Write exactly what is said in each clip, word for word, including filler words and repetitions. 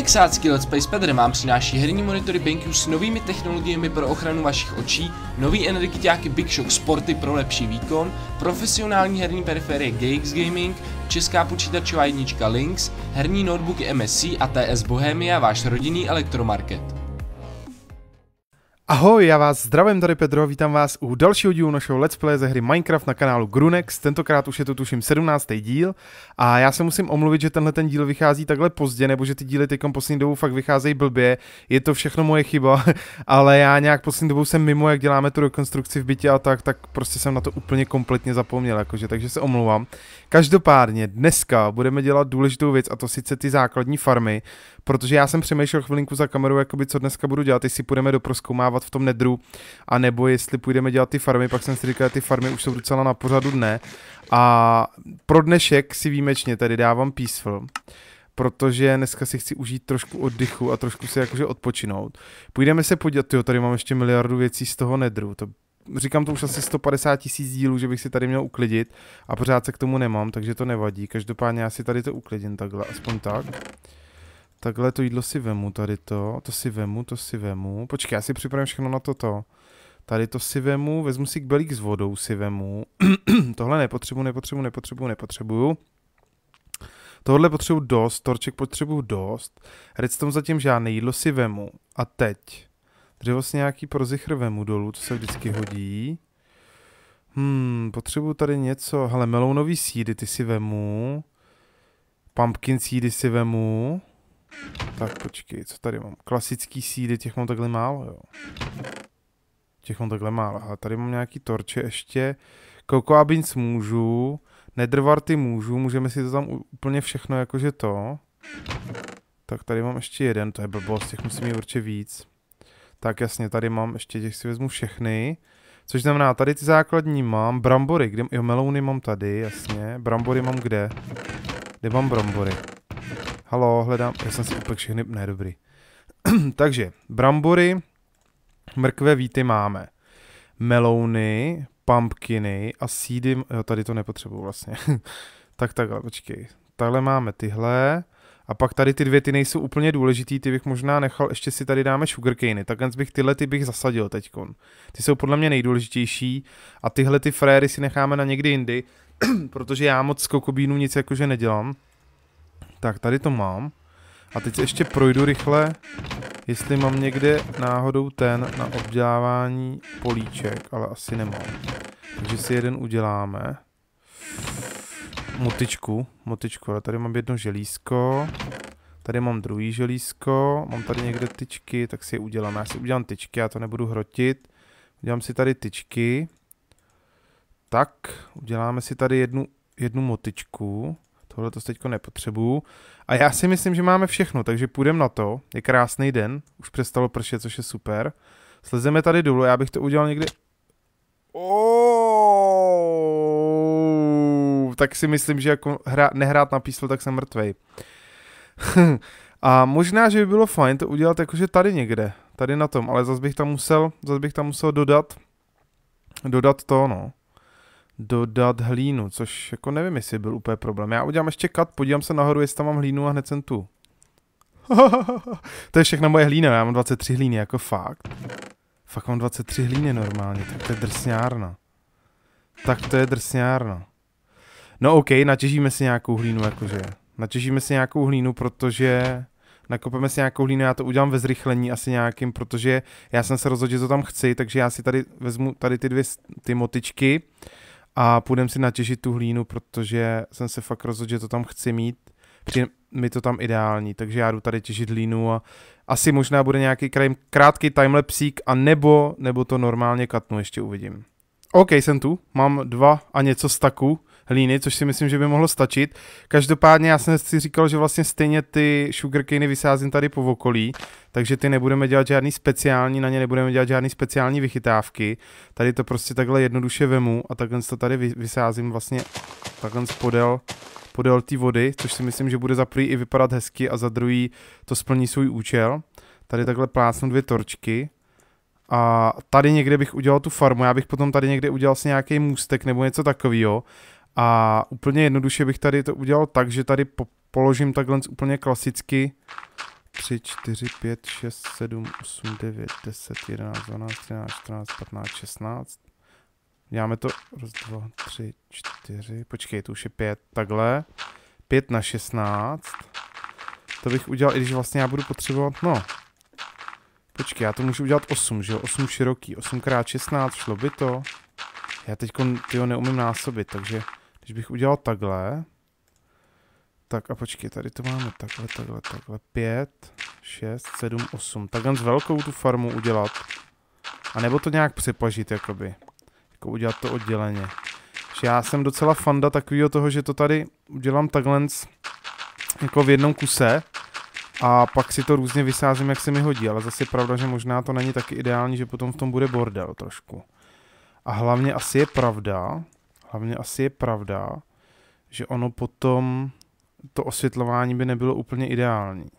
Mixácký Let's Play s Pedrem vám přináší herní monitory BenQ s novými technologiemi pro ochranu vašich očí, nový energiťáky Big Shock Sporty pro lepší výkon, profesionální herní periferie G X Gaming, česká počítačová jednička Lynx, herní notebooky M S C a T S Bohemia, váš rodinný elektromarket. Ahoj, já vás zdravím, tady Pedro, vítám vás u dalšího dílu našeho Let's Play ze hry Minecraft na kanálu Grunex. Tentokrát už je to tuším sedmnáctý díl a já se musím omluvit, že tenhle ten díl vychází takhle pozdě, nebo že ty díly teďkom poslední dobou fakt vycházejí blbě. Je to všechno moje chyba, ale já nějak poslední dobou jsem mimo, jak děláme tu rekonstrukci v bytě a tak, tak prostě jsem na to úplně kompletně zapomněl, jakože, takže se omlouvám. Každopádně dneska budeme dělat důležitou věc, a to sice ty základní farmy, protože já jsem přemýšlel chvilinku za kamerou, jakoby co dneska budu dělat, jestli půjdeme doprozkoumávat v tom nedru, a nebo jestli půjdeme dělat ty farmy, pak jsem si říkal, že ty farmy už jsou docela na pořadu dne. A pro dnešek si výjimečně tady dávám Peaceful, protože dneska si chci užít trošku oddychu a trošku si jakože odpočinout. Půjdeme se podívat, jo, tady mám ještě miliardu věcí z toho nedru, to říkám to už asi sto padesát tisíc dílů, že bych si tady měl uklidit a pořád se k tomu nemám, takže to nevadí. Každopádně já si tady to uklidím takhle, aspoň tak. Takhle to jídlo si vemu, tady to, to si vemu, to si vemu. Počkej, já si připravím všechno na toto. Tady to si vemu, vezmu si kbelík s vodou, si vemu. Tohle nepotřebuji, nepotřebuji, nepotřebuji, nepotřebuju. Tohle potřebuji dost, torček potřebuji dost. Redstone zatím žádné, jídlo si vemu. A teď. Dřevo si nějaký prozichr vemu dolů, to se vždycky hodí. Hmm, potřebuji tady něco, hele, melounový seedy, ty si vemu. Pumpkin seedy si vemu. Tak počkej, co tady mám? Klasický seedy, těch mám takhle málo, jo. Těch mám takhle málo, ale tady mám nějaký torče ještě. Cocoa beans můžu, netherwarty můžu, můžeme si to tam úplně všechno jakože to. Tak tady mám ještě jeden, to je blbost, těch musím mít určitě víc. Tak jasně, tady mám ještě, těch si vezmu všechny. Což znamená, tady ty základní mám, brambory, kde, jo, melouny mám tady, jasně. Brambory mám kde? Kde mám brambory? Halo, hledám, já jsem si úplně všechny, ne, dobrý. Takže, brambory, mrkve, víty máme. Melouny, pumpkiny a seedy, jo, tady to nepotřebuji vlastně. Tak takhle, počkej. Takhle máme tyhle. A pak tady ty dvě, ty nejsou úplně důležitý, ty bych možná nechal, ještě si tady dáme sugarcane, takhle bych tyhle ty bych zasadil teďkon. Ty jsou podle mě nejdůležitější a tyhle ty fréry si necháme na někdy jindy, protože já moc z kokobínu nic jakože nedělám. Tak tady to mám. A teď ještě projdu rychle, jestli mám někde náhodou ten na obdělávání políček, ale asi nemám. Takže si jeden uděláme. Motičku, motičku, ale tady mám jedno želízko, tady mám druhý želízko, mám tady někde tyčky, tak si je udělám. Já si udělám tyčky, já to nebudu hrotit. Udělám si tady tyčky. Tak, uděláme si tady jednu, jednu motičku. Tohle to teďko nepotřebuju. A já si myslím, že máme všechno, takže půjdeme na to. Je krásný den, už přestalo pršet, což je super. Slezeme tady dolů, já bych to udělal někdy... Oh, tak si myslím, že jako hra, nehrát na Peaceful, tak jsem mrtvej. A možná, že by bylo fajn to udělat jakože tady někde, tady na tom, ale zase bych tam musel, zase bych tam musel dodat, dodat to, no. Dodat hlínu, což jako nevím, jestli byl úplně problém. Já udělám ještě cut, podívám se nahoru, jestli tam mám hlínu a hned jsem tu. To je všechno moje hlína, já mám dvacet tři hlíny, jako fakt. Fakt mám dvacet tři hlíny normálně, tak to je drsňárna. Tak to je drsňárna. No ok, natěžíme si nějakou hlínu, jakože. Natěžíme si nějakou hlínu, protože... Nakopeme si nějakou hlínu, já to udělám ve zrychlení asi nějakým, protože já jsem se rozhodl, že to tam chci, takže já si tady vezmu tady ty dvě ty motičky a půjdem si natěžit tu hlínu, protože jsem se fakt rozhodl, že to tam chci mít. Přijde mi to tam ideální, takže já jdu tady těžit hlínu a asi možná bude nějaký krátký timelapsík a nebo, nebo to normálně katnu, ještě uvidím. OK, jsem tu, mám dva a něco staku hlíny, což si myslím, že by mohlo stačit. Každopádně já jsem si říkal, že vlastně stejně ty sugarcany vysázím tady po okolí, takže ty nebudeme dělat žádný speciální, na ně nebudeme dělat žádný speciální vychytávky. Tady to prostě takhle jednoduše vemu a takhle to tady vysázím vlastně takhle podél, podél té vody, což si myslím, že bude za prvý i vypadat hezky a za druhý to splní svůj účel. Tady takhle plácnu dvě torčky. A tady někde bych udělal tu farmu, já bych potom tady někde udělal si nějaký můstek nebo něco takového. A úplně jednoduše bych tady to udělal tak, že tady po položím takhle úplně klasicky tři, čtyři, pět, šest, sedm, osm, devět, deset, jedenáct, dvanáct, třináct, čtrnáct, patnáct, šestnáct. Děláme to roz, dva, tři, čtyři, počkej, to už je pět, takhle. pět na šestnáct. To bych udělal, i když vlastně já budu potřebovat, no. Počkej, já to můžu udělat osm, že jo, osm široký, osm krát šestnáct, šlo by to. Já teďko, tyjo, neumím násobit, takže když bych udělal takhle. Tak a počkej, tady to máme takhle, takhle, takhle, pět, šest, sedm, osm. Takhle s velkou tu farmu udělat. A nebo to nějak přepažit, jakoby. Jako udělat to odděleně. Že já jsem docela fanda takového toho, že to tady udělám takhle jako v jednom kuse. A pak si to různě vysázím, jak se mi hodí. Ale zase je pravda, že možná to není taky ideální, že potom v tom bude bordel trošku. A hlavně asi je pravda, hlavně asi je pravda, že ono potom to osvětlování by nebylo úplně ideální.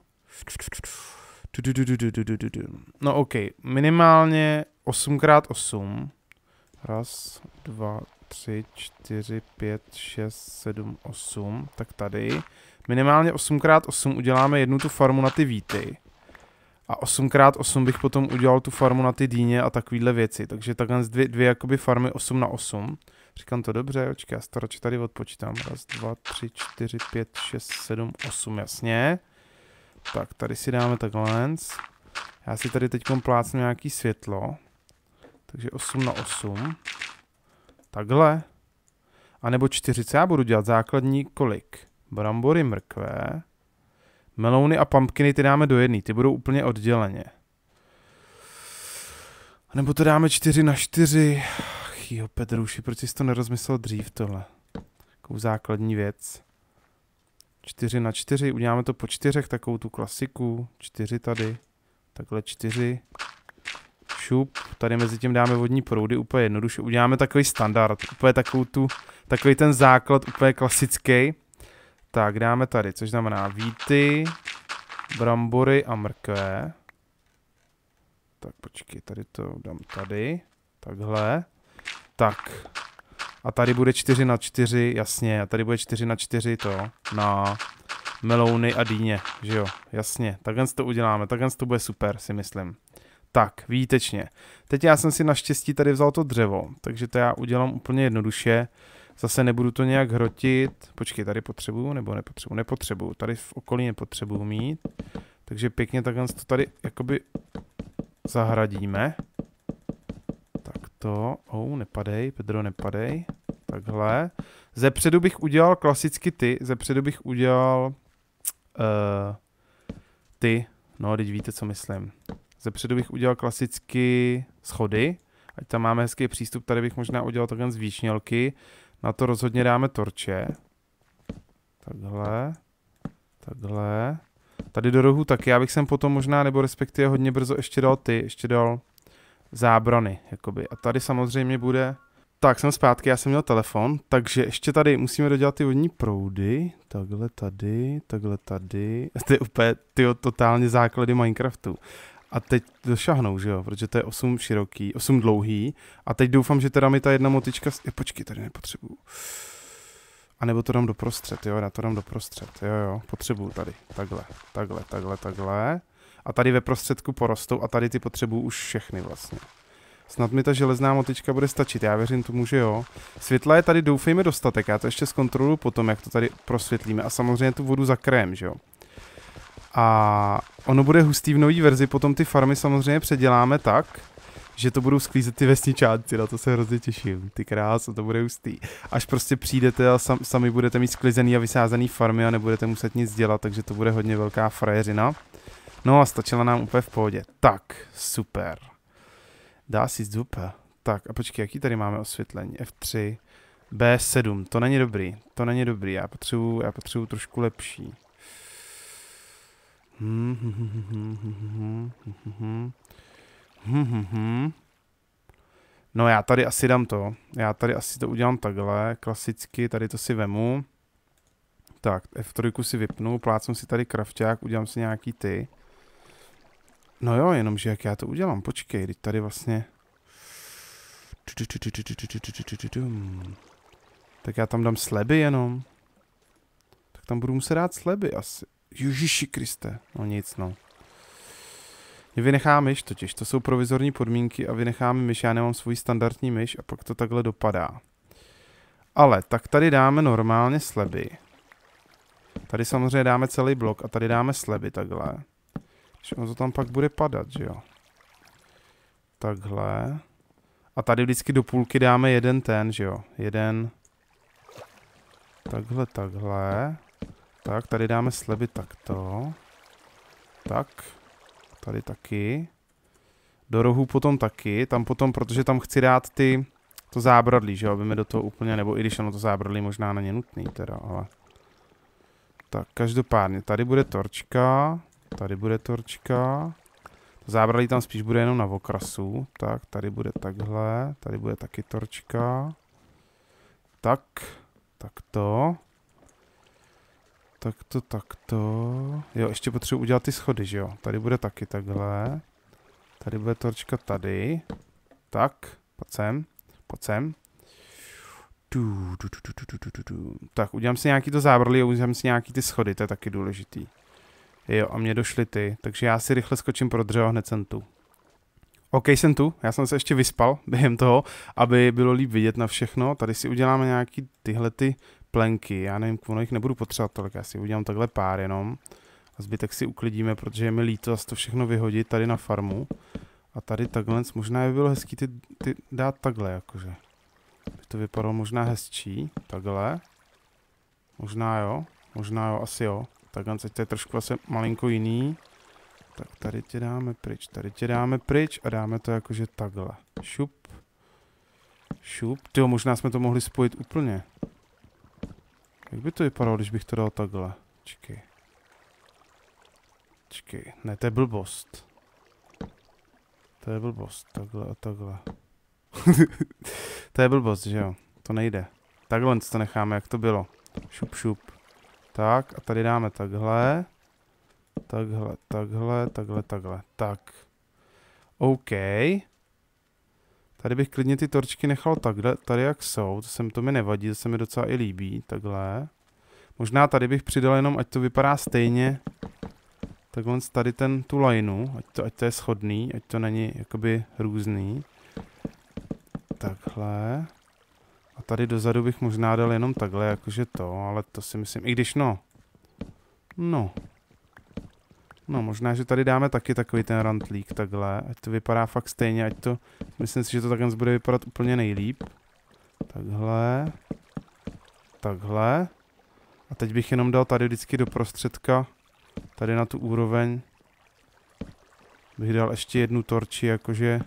No ok, minimálně osm krát osm. Raz, dva, tři, čtyři, pět, šest, sedm, osm. Tak tady. Minimálně osm krát osm uděláme jednu tu farmu na ty víty. A osm krát osm bych potom udělal tu farmu na ty dýně a takovýhle věci. Takže takhle dvě, dvě jakoby farmy osm na osm. Říkám to dobře, očkej, já to radši tady odpočítám. Raz, dva, tři, čtyři, pět, šest, sedm, osm, jasně. Tak, tady si dáme takhle. Já si tady teď plácnu nějaký světlo. Takže osm na osm. Takhle. A nebo čtyřicet, já budu dělat základní kolik? Brambory, mrkve. Melouny a pumpkiny ty dáme do jedné, ty budou úplně odděleně. A nebo to dáme čtyři na čtyři. Ach jo, Pedruši, proč jsi to nerozmyslel dřív tohle? Takovou základní věc. čtyři na čtyři, uděláme to po čtyřech, takovou tu klasiku. čtyři tady, takhle čtyři. Šup, tady mezi tím dáme vodní proudy, úplně jednoduše. Uděláme takový standard, úplně takovou tu, takový ten základ, úplně klasický. Tak, dáme tady, což znamená víty, brambory a mrkve. Tak, počkej, tady to dám tady. Takhle. Tak. A tady bude čtyři na čtyři, jasně. A tady bude čtyři na čtyři to na melouny a dýně, že jo, jasně. Takhle to uděláme, takhle to bude super, si myslím. Tak, výtečně. Teď já jsem si naštěstí tady vzal to dřevo, takže to já udělám úplně jednoduše. Zase nebudu to nějak hrotit. Počkej, tady potřebuju nebo nepotřebuju? Nepotřebuju. Tady v okolí nepotřebuju mít. Takže pěkně takhle to tady jakoby zahradíme. Tak to. Oh, nepadej, Pedro, nepadej. Takhle. Zepředu bych udělal klasicky ty. Zepředu bych udělal uh, ty. No, teď víte, co myslím. Zepředu bych udělal klasicky schody. Ať tam máme hezký přístup. Tady bych možná udělal takhle z výšnělky. Na to rozhodně dáme torče. Takhle. Takhle. Tady do rohu taky. Já bych sem potom možná, nebo respektive hodně brzo ještě dal ty. Ještě dal zábrany. Jakoby. A tady samozřejmě bude... Tak, jsem zpátky, já jsem měl telefon. Takže ještě tady musíme dodělat ty vodní proudy. Takhle tady. Takhle tady. To je úplně tyjo, totálně základy Minecraftu. A teď došahnou, že jo, protože to je osm široký, osm dlouhý. A teď doufám, že teda mi ta jedna motička... Je, počkej, tady nepotřebuju. A nebo to dám doprostřed, jo, já to dám doprostřed, jo, jo, potřebuju tady, takhle, takhle, takhle, takhle. A tady ve prostředku porostou a tady ty potřebuju už všechny vlastně. Snad mi ta železná motička bude stačit, já věřím tomu, že jo. Světla je tady doufejme dostatek, já to ještě zkontroluju potom, jak to tady prosvětlíme. A samozřejmě tu vodu zakryjem, že jo. A ono bude hustý v nový verzi, potom ty farmy samozřejmě předěláme tak, že to budou sklízet ty vesničáci, na to se hrozně těším, ty kráso, to bude hustý. Až prostě přijdete a sam, sami budete mít sklizený a vysázený farmy a nebudete muset nic dělat, takže to bude hodně velká frajeřina. No a stačila nám úplně v pohodě. Tak, super. Dá si super. Tak a počkej, jaký tady máme osvětlení? F tři, B sedm, to není dobrý, to není dobrý, já potřebuju, já potřebuju trošku lepší. Hmm, hmm, hmm, hmm, hmm, hmm, hmm. Hmm, hmm, hmm. No já tady asi dám to. Já tady asi to udělám takhle, klasicky, tady to si vemu. Tak, F tři si vypnu, plácnu si tady krafťák, udělám si nějaký ty. No jo, jenomže jak já to udělám, počkej, teď tady vlastně... Tak já tam dám sleby jenom. Tak tam budu muset dát sleby asi. Ježiši Kriste, no nic no. Mě vynechá myš totiž, to jsou provizorní podmínky a vynecháme myš, já nemám svůj standardní myš a pak to takhle dopadá. Ale tak tady dáme normálně sleby. Tady samozřejmě dáme celý blok a tady dáme sleby takhle. Že ono to tam pak bude padat, že jo. Takhle. A tady vždycky do půlky dáme jeden ten, že jo. Jeden. Takhle, takhle. Tak, tady dáme sleby takto. Tak. Tady taky. Do rohu potom taky. Tam potom, protože tam chci dát ty, to zábradlí, že jo, aby mi do toho úplně, nebo i když ono to zábradlí možná není nutný teda, ale. Tak, každopádně, tady bude torčka. Tady bude torčka. To zábradlí tam spíš bude jenom na okrasu. Tak, tady bude takhle. Tady bude taky torčka. Tak. Takto. Takto, takto. Jo, ještě potřebuji udělat ty schody, že jo. Tady bude taky takhle. Tady bude torčka tady. Tak, pojď sem. Pojď sem. Tu, tu, tu, tu, tu, tu, tu, tu. Tak, udělám si nějaký to zábradlí a udělám si nějaký ty schody, to je taky důležitý. Jo, a mě došly ty, takže já si rychle skočím pro dřevo, hned jsem tu. OK, jsem tu, já jsem se ještě vyspal během toho, aby bylo líp vidět na všechno. Tady si uděláme nějaký tyhle ty plenky, já nevím, ono jich nebudu potřebovat tolik, já si udělám takhle pár jenom. A zbytek si uklidíme, protože je mi líto zase to všechno vyhodit tady na farmu. A tady takhle, možná by bylo hezký ty, ty dát takhle, jakože. By to vypadalo možná hezčí, takhle. Možná jo, možná jo, asi jo. Takhle, to je trošku asi malinko jiný. Tak tady tě dáme pryč, tady tě dáme pryč a dáme to jakože takhle. Šup. Šup. Tyjo, možná jsme to mohli spojit úplně. Jak by to vypadalo, když bych to dal takhle? Čekej. Čekej, ne, to je blbost. To je blbost, takhle a takhle. To je blbost, že jo? To nejde. Takhle to necháme, jak to bylo. Šup, šup. Tak, a tady dáme takhle. Takhle, takhle, takhle, takhle. Tak. OK. Tady bych klidně ty torčky nechal takhle, tady jak jsou. To, sem, to mi nevadí, to se mi docela i líbí. Takhle. Možná tady bych přidal jenom, ať to vypadá stejně. Takhle tady ten, tu lineu, ať to, ať to je shodný, ať to není jakoby různý. Takhle. A tady dozadu bych možná dal jenom takhle, jakože to, ale to si myslím, i když no. No. No, možná, že tady dáme taky takový ten rantlík takhle, ať to vypadá fakt stejně, ať to, myslím si, že to takhle bude vypadat úplně nejlíp. Takhle. Takhle. A teď bych jenom dal tady vždycky do prostředka, tady na tu úroveň, bych dal ještě jednu torči, jakože,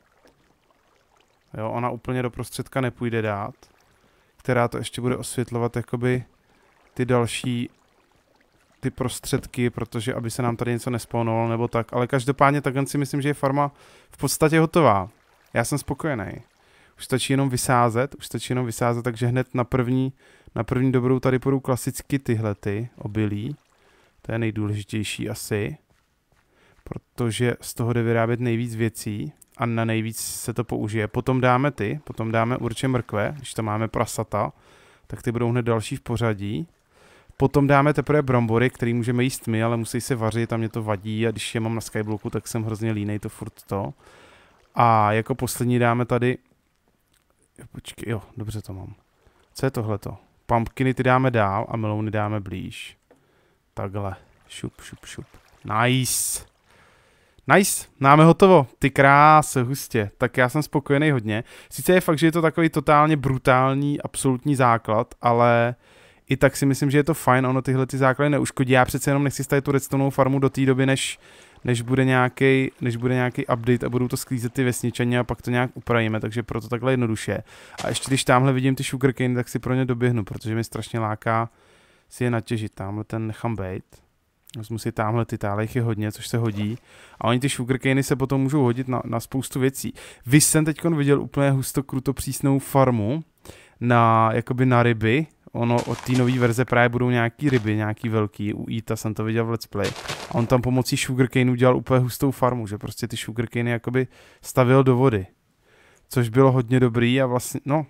jo, ona úplně do prostředka nepůjde dát, která to ještě bude osvětlovat, jakoby, ty další, ty prostředky, protože aby se nám tady něco nespawnovalo nebo tak, ale každopádně takhle si myslím, že je farma v podstatě hotová. Já jsem spokojený. Už stačí jenom vysázet, už stačí jenom vysázet, takže hned na první, na první dobrou tady půjdu klasicky tyhle ty obilí. To je nejdůležitější asi, protože z toho jde vyrábět nejvíc věcí a na nejvíc se to použije. Potom dáme ty, potom dáme určitě mrkve, když tam máme prasata, tak ty budou hned další v pořadí. Potom dáme teprve brambory, který můžeme jíst my, ale musí se vařit a mě to vadí a když je mám na Skyblocku, tak jsem hrozně línej, to furt to. A jako poslední dáme tady, počkej, jo, dobře to mám. Co je tohleto? Pumpkiny ty dáme dál a melouny dáme blíž. Takhle, šup, šup, šup. Nice. Nice, máme hotovo. Ty krásy, hustě. Tak já jsem spokojený hodně. Sice je fakt, že je to takový totálně brutální, absolutní základ, ale i tak si myslím, že je to fajn, ono tyhle ty základy neuškodí. Já přece jenom nechci stavit tu redstoneovou farmu do té doby, než, než bude nějaký než bude nějaký update a budou to sklízet ty vesničani a pak to nějak upravíme, takže proto takhle jednoduše. A ještě když tamhle vidím ty sugarcane, tak si pro ně doběhnu, protože mi strašně láká si je natěžit. Tamhle ten nechám bejt. Vezmu si tamhle ty, tále jich je hodně, což se hodí. A oni ty sugarcany se potom můžou hodit na, na spoustu věcí. Vy jsem teď viděl úplně husto kruto přísnou farmu na, jakoby na ryby. Ono od té nové verze právě budou nějaký ryby, nějaký velký. U Eata jsem to viděl v Let's Play. A on tam pomocí sugarcaneu dělal úplně hustou farmu, že prostě ty sugarcany jakoby stavil do vody. Což bylo hodně dobrý a vlastně, no,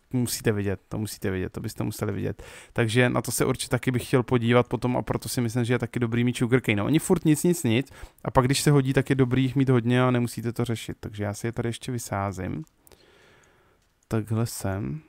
musíte vidět, to musíte vidět, to byste museli vidět. Takže na to se určitě taky bych chtěl podívat potom a proto si myslím, že je taky dobrý mít sugarcane. No, oni furt nic, nic, nic a pak když se hodí, tak je dobrý jich mít hodně a nemusíte to řešit. Takže já si je tady ještě vysázím. Takhle sem.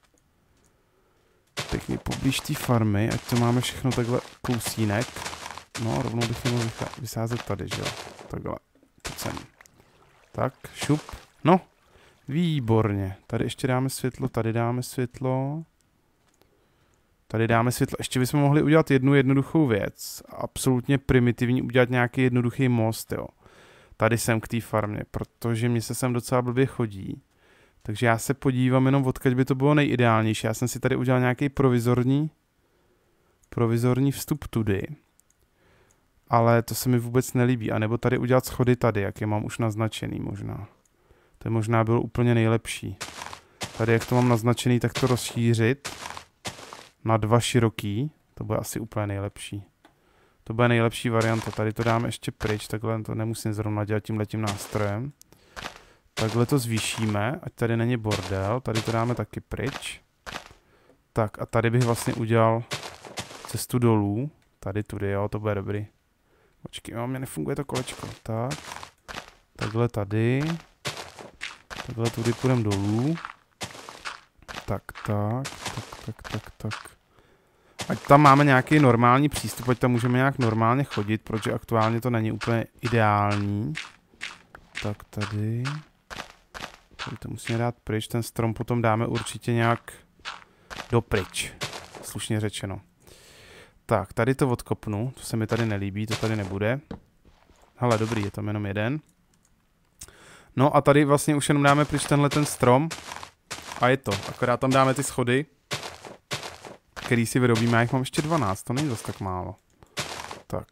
Pěkně poblíž té farmy, ať to máme všechno takhle kousínek. No, rovnou bych měl vysázet tady, že jo. Takhle, pojď sem. Tak, šup. No, výborně. Tady ještě dáme světlo, tady dáme světlo. Tady dáme světlo. Ještě bychom mohli udělat jednu jednoduchou věc. Absolutně primitivní, udělat nějaký jednoduchý most, jo. Tady jsem k té farmě, protože mě se sem docela blbě chodí. Takže já se podívám jenom, odkud by to bylo nejideálnější. Já jsem si tady udělal nějaký provizorní, provizorní vstup tudy. Ale to se mi vůbec nelíbí. A nebo tady udělat schody tady, jak je mám už naznačený možná. To je možná bylo úplně nejlepší. Tady, jak to mám naznačený, tak to rozšířit na dva široký. To bude asi úplně nejlepší. To bude nejlepší varianta. Tady to dáme ještě pryč, takhle to nemusím zrovna dělat tímhletím nástrojem. Takhle to zvýšíme, ať tady není bordel. Tady to dáme taky pryč. Tak a tady bych vlastně udělal cestu dolů. Tady tudy, jo, to bude dobrý. Počkej, jo, mě nefunguje to kolečko. Tak. Takhle tady. Takhle tudy půjdeme dolů. Tak, tak, tak, tak, tak, tak. Ať tam máme nějaký normální přístup, ať tam můžeme nějak normálně chodit, protože aktuálně to není úplně ideální. Tak tady. Tady to musíme dát pryč, ten strom potom dáme určitě nějak dopryč. Slušně řečeno. Tak, tady to odkopnu, to se mi tady nelíbí, to tady nebude. Hele, dobrý, je tam jenom jeden. No a tady vlastně už jenom dáme pryč tenhle ten strom. A je to, akorát tam dáme ty schody, který si vyrobíme, já jich mám ještě dvanáct, to není zase tak málo. Tak.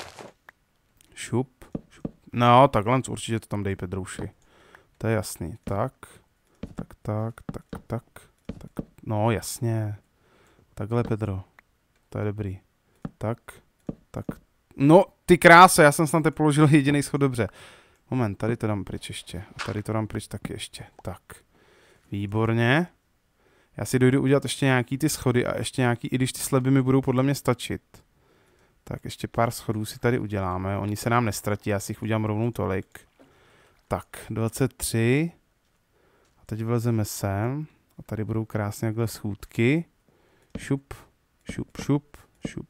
Šup, šup. No, takhle určitě to tam dej, Pedrouši. To je jasný. Tak, tak, tak, tak, tak, tak. No, jasně. Takhle, Pedro. To je dobrý. Tak, tak. No, ty kráso, já jsem snad te položil jediný schod dobře. Moment, tady to dám pryč ještě. A tady to dám pryč taky ještě. Tak. Výborně. Já si dojdu udělat ještě nějaký ty schody a ještě nějaký, i když ty sleby mi budou podle mě stačit. Tak ještě pár schodů si tady uděláme. Oni se nám nestratí, já si jich udělám rovnou tolik. Tak, dvacet tři. A teď vlezeme sem. A tady budou krásně takhle schůdky. Šup, šup, šup, šup.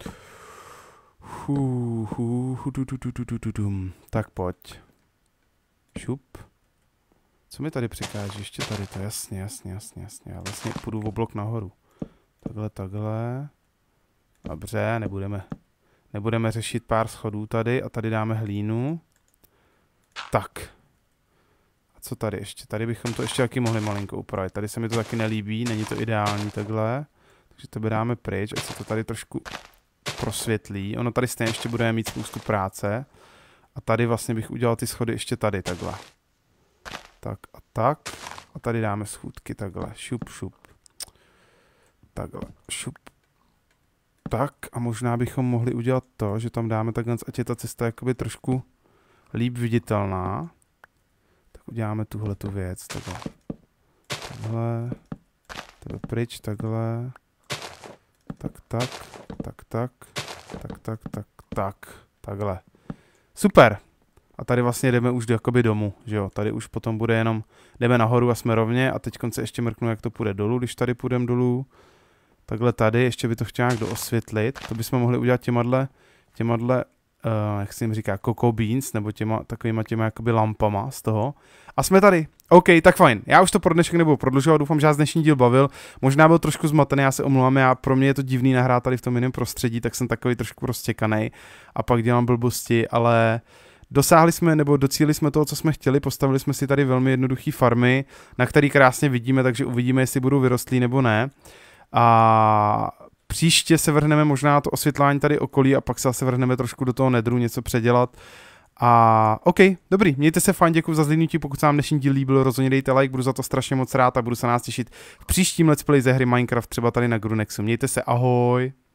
Hu, hu, hu, du, du, du, du, du, du. Tak pojď. Šup. Co mi tady překáží? Ještě tady to, jasně, jasně, jasně, jasně. Já vlastně půjdu o blok nahoru. Takhle, takhle. Dobře, nebudeme, nebudeme řešit pár schodů tady a tady dáme hlínu. Tak. A co tady ještě? Tady bychom to ještě taky mohli malinko upravit. Tady se mi to taky nelíbí, není to ideální takhle. Takže to dáme pryč, ať se to tady trošku prosvětlí. Ono tady stejně ještě budeme mít spoustu práce. A tady vlastně bych udělal ty schody ještě tady takhle. Tak a tak. A tady dáme schůdky takhle. Šup, šup. Takhle. Šup. Tak a možná bychom mohli udělat to, že tam dáme takhle, ať je ta cesta jakoby trošku líp viditelná. Tak uděláme tuhle tu věc. Takhle. Takhle. Takhle pryč, takhle. Tak, tak. Tak, tak. Tak, tak, tak, tak. Takhle. Super. A tady vlastně jdeme už do, jakoby domů, že jo. Tady už potom bude jenom, jdeme nahoru a jsme rovně a teď se ještě mrknu, jak to půjde dolů, když tady půjdeme dolů. Takhle tady, ještě by to chtěl nějak doosvětlit. To bychom mohli udělat těmadle, těmadle, uh, jak se jim říká, cocoa beans, nebo těma takovýma těma jakoby lampama z toho. A jsme tady. OK, tak fajn. Já už to pro dnešek nebudu prodlužovat, doufám, že vás dnešní díl bavil. Možná byl trošku zmatený, já se omlouvám, já, pro mě je to divný nahrát tady v tom jiném prostředí, tak jsem takový trošku roztěkaný a pak dělám blbosti, ale dosáhli jsme, nebo docílili jsme toho, co jsme chtěli, postavili jsme si tady velmi jednoduché farmy, na který krásně vidíme, takže uvidíme, jestli budou vyrostlí nebo ne. A příště se vrhneme možná na to osvětlání tady okolí a pak se zase vrhneme trošku do toho nedru, něco předělat. A OK, dobrý, mějte se fajn, děkuji za zhlídnutí, pokud se vám dnešní díl líbil, rozhodně dejte like, budu za to strašně moc rád a budu se nás těšit v příštím let's play ze hry Minecraft, třeba tady na Grunexu. Mějte se, ahoj!